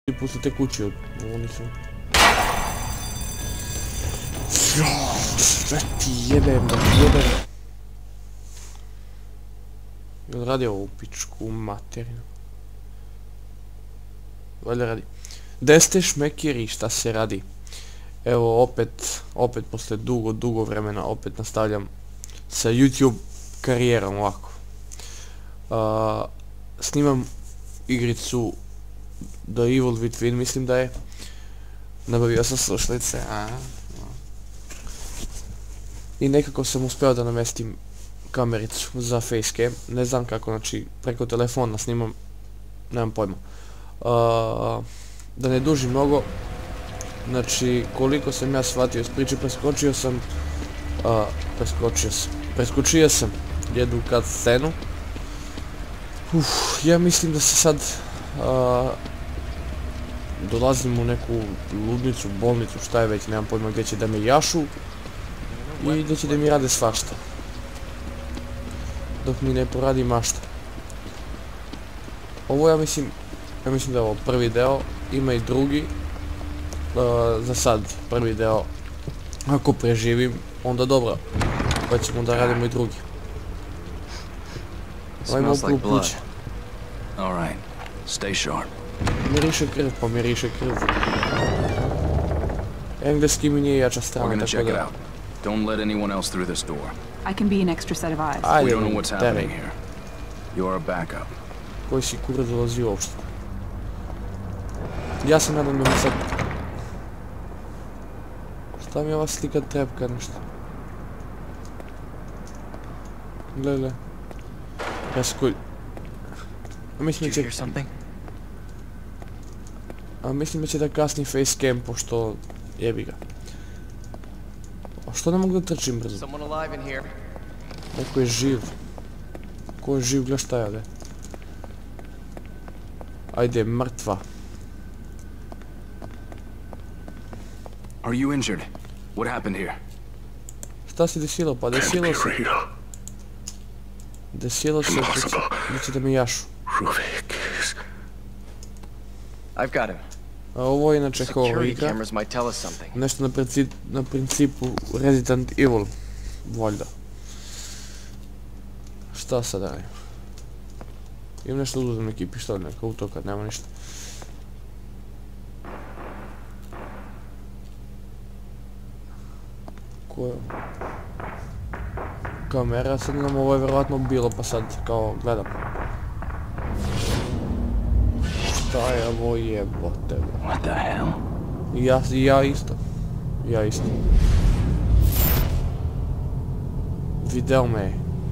I pustite kući, oni su... Sve ti jebem, da ti jebem. Jel radi ovu pičku materinu? Valjda radi. Gde ste šmekeri, šta se radi? Evo opet posle dugo vremena opet nastavljam sa YouTube karijerom ovako. Snimam igricu The Evil Within, mislim da je. Nabavio sam slušalice. I nekako sam uspeo da namestim kamericu za facecam. Ne znam kako, znači preko telefona snimam, nemam pojma. Da ne dužim mnogo, znači koliko sam ja shvatio iz priče, preskočio sam jednu cutscenu. Ja mislim da se sad dolazim u neku ludnicu, bolnicu, šta je već, nemam pojma, gdje će da me jašu i gdje će da mi rade svašta dok mi ne poradi mašta. Ovo ja mislim da je ovo prvi deo, ima i drugi. Za sad prvi deo, ako preživim onda dobro, pa ćemo da radimo i drugi. Ajmo u pluće. Miriše krv, pa miriše krv. Engleski mi nije jača strana, tako da... Don't let anyone else through this door. I can be an extra set of eyes. We don't know what's happening here. You're a backup. Koji si kurac dolazi uopšte? Ja se nadam da mi sad... Šta mi je ova slika trepka nešto? Gle. Ja se koji... Mislim da će da kasni facecam, pošto jebi ga. A što ne mogu da trčim brzo? Neko je živ. Ko je živ, gle šta je ovdje? Ajde, mrtva. Are you injured? What happened here? Šta se desilo? Pa desilo se. Desilo se, gdje će da mi jašu. I've got him. A ovo je inače horror igra. Nešto na principu Resident Evil. Valjda. Šta sad radim? Imam nešto da uzem neki pištolj, neka auto kad nema ništa. Ko je? Kamera, sad nam ovo je vjerovatno bilo pa sad kao gledam. Šta je ovo jebote? What the hell? Ja isto. Video me.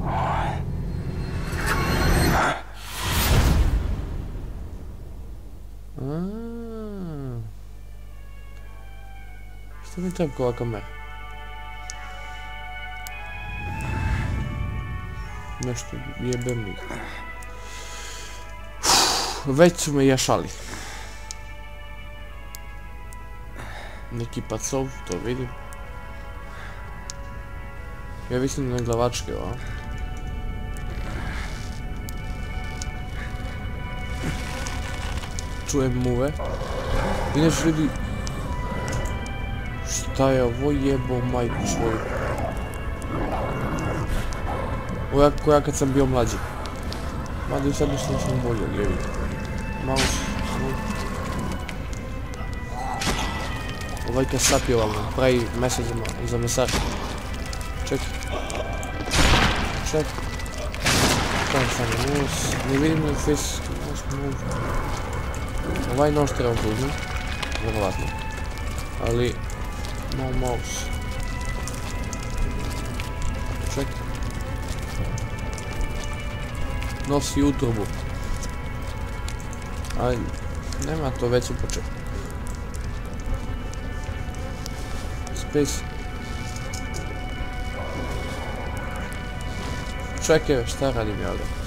Šta mi treba ova kamera? Nešto jebem mi. Već su me jašali. Neki pacov, to vidim. Ja mislim na glavačke, a? Čujem muve. Inače ljudi... Šta je ovo jebo majku svoju? Ovo ko ja kad sam bio mlađi. Mada i sad nešto sam bolje, jevi. Malo... Ovaj kasap je ovamo, pravi mesec za mesar. Čekaj. Tam sam je nos, ne vidim na face... Ovaj nož trebam da uzmem, vjerovatno. Ali... Malo mouse. Čekaj. Nosi utrobu. Ali... Nema to već u početku. Space. Čekaj, šta radim ja ovdje?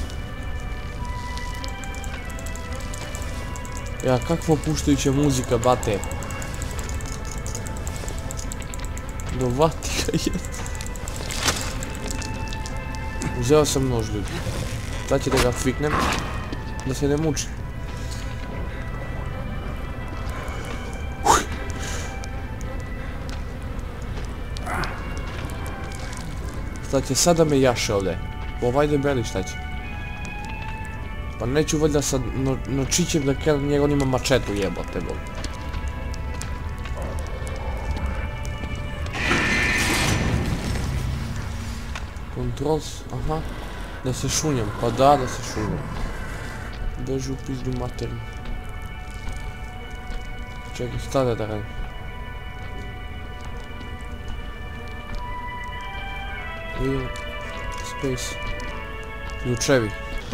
Ja, kakva opuštajuća muzika, bate. Dovati ga je. Uzeo sam nož, ljudi. Sad će da ga fiknem, da se ne muči. Šta će sada me jaše ovdje? Ovaj debeli šta će? Pa neću valjda sad nočićem da krenem njega, on ima mačetu jebote bol. Controls, aha. Da se šunjam, pa da se šunjam. Beži u pizdu materinu. Čekaj, stada da radim. Wheel, space, ključevi.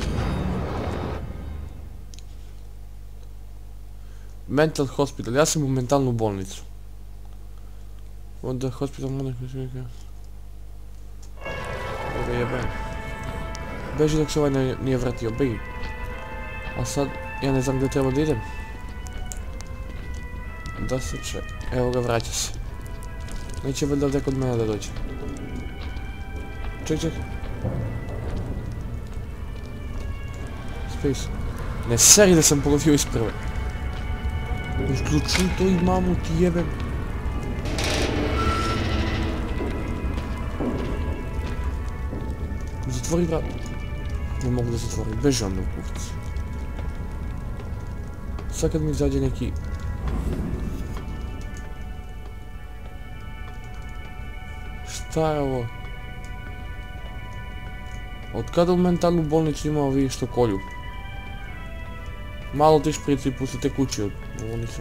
Mental hospital, ja sam u mentalnu bolnicu. Onda hospital monak ne jebem. Beži dok se ovaj nije vratio, beži. A sad, ja ne znam gdje treba da idem. Da se čeka, evo ga, vraća se. Neće valjda ovdje kod mene da dođe. Ček. Space. Ne seri da sam polovio iz prve. Isključuj to i mamu ti jebem. Zatvori vrat. Ne mogu da zatvorim, beži onda u kuhicu. Sad kad mi izađe neki... Šta je ovo? Od kada u mentalnu bolnicu ima ovi što kolju? Malo ti šprici i pustite kući od bolnicu.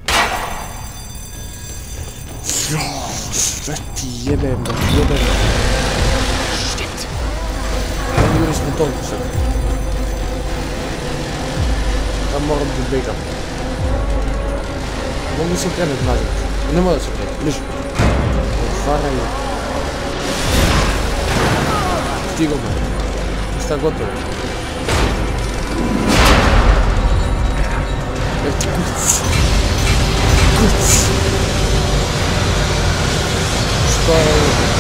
Sve ti jebem, da ti jebem. Juri smo toliko sad. Ja moram da begam. Mogu se krenuti nazad. Ne mora se krenuti, bliže. Otvaraj. Stigo me. Šta gotovo. Kuc. Šta je ovo?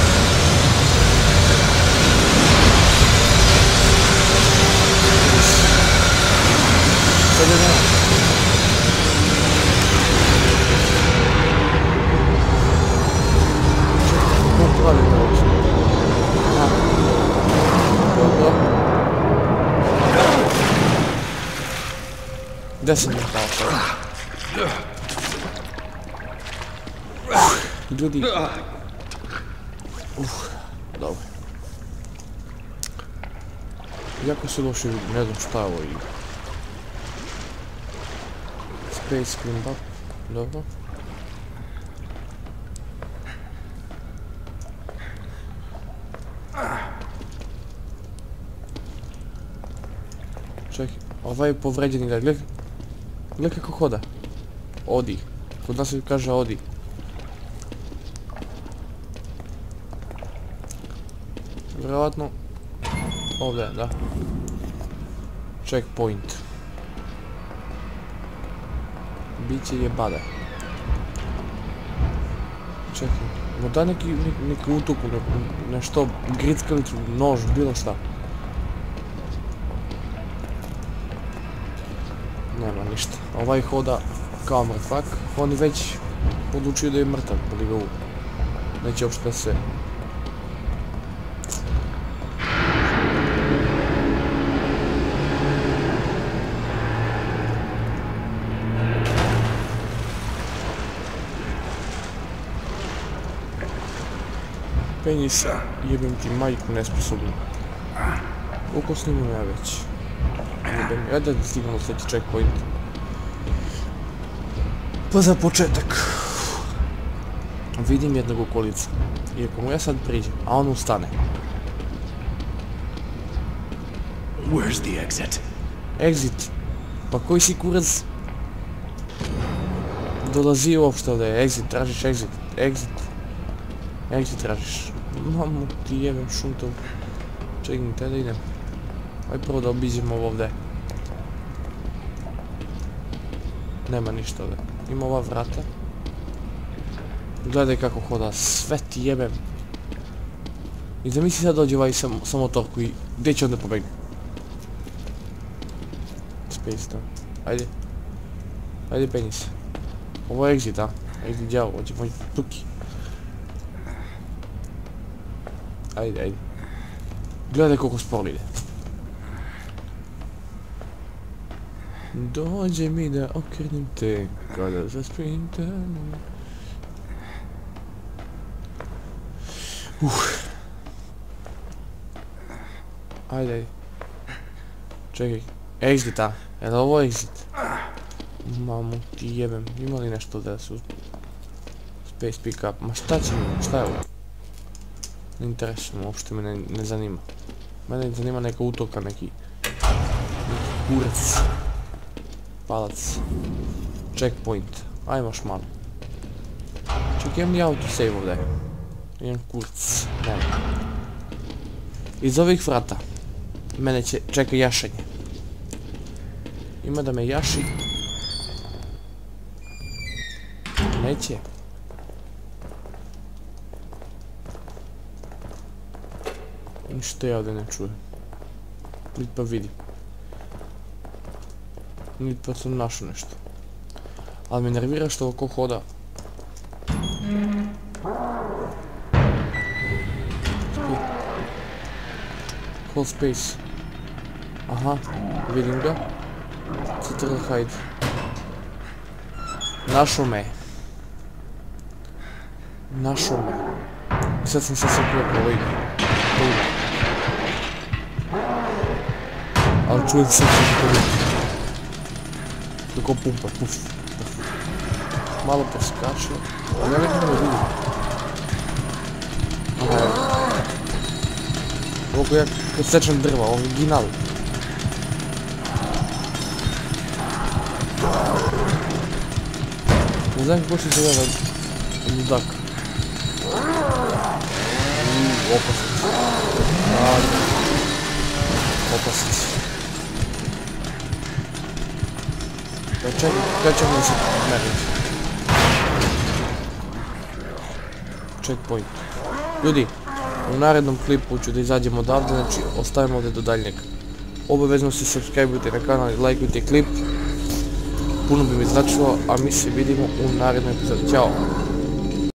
Sad je da. Kako pravi da ovo? Dobro. Gdje sam je pao sada? Ljudi... Dobro. Jako se loše vidim, ne znam šta je ovo igra. Space clean up, dobro. Čekaj, ovaj je povređeni ga, gledaj kako hoda. Odi, kod nas se kaže odi. Vjerojatno ovdje, da. Checkpoint. Biće jebada. Čekaj, no da neki utuku, nešto, grickalicu, nož, bilo šta. Nema ništa. Ovaj hoda kao mrtvak. On je već odlučio da je mrtav, boli ga u. Neće uopšte se... Penis, jebem ti majku nesposobnu. Koliko snimam ja već? Ajde da stignemo sljedeći checkpoint. Pa za početak. Vidim jednog u kolicu. I ako mu ja sad priđem, a on ustane. Where's the exit? Exit? Pa koji si kurac? Dolazi uopšte ovdje, exit, tražiš exit, exit. Exit tražiš. Mamu ti jebem šuntov. Čekajte da idem. Aj prvo da obiđemo ovdje. Nema ništa ovdje. Ima ova vrata. Gledaj kako hoda, sve ti jebem. I zamisli sad dođe ovaj sa motorku i gdje će onda pobegne? Space to. Ajde. Ajde penis. Ovo je exit, a? Exit djavo, ovdje moj tuki. Ajde. Gledaj koliko sporo ide. Dođe mi da okrenim te kada zaspim te. Ajde. Čekaj. Exit, a? Je li ovo exit? Mamu ti jebem. Ima li nešto da se uzme? Space pick up. Ma šta će mi? Šta je ovo? Ne interesuje me, uopšte me ne zanima. Mene zanima neka utoka, neki kurac. Palac. Checkpoint. Ajmo još malo. Čekaj, imam li autosave ovdje? Imam kurac. Ne. Iz ovih vrata mene čeka jašanje. Ima da me jaši. Neće. Ništa ja ovdje ne čujem. Niti pa vidim. Niti pa sam našao nešto. Ali me nervira što ovako hoda. Hold space. Aha, vidim ga. Ctrl hide. Našao me. Našao me. I sad sam se sakljopao ovo ide. Ali čujem se kako pumpa, puf. Malo preskače. Ali ja nekako ne vidim. Aha, evo. Ovo ja kad sečem drva, original. Ne znam kako se zove ludak. Opasnic. Opasnic. Kad ćemo da se meriti? Checkpoint. Ljudi, u narednom klipu ću da izađemo odavde, znači ostavimo ovdje do daljnjeg. Obavezno se subscribe-ujte na kanal i lajkujte klip. Puno bi mi značilo, a mi se vidimo u narednom epizodu. Ćao!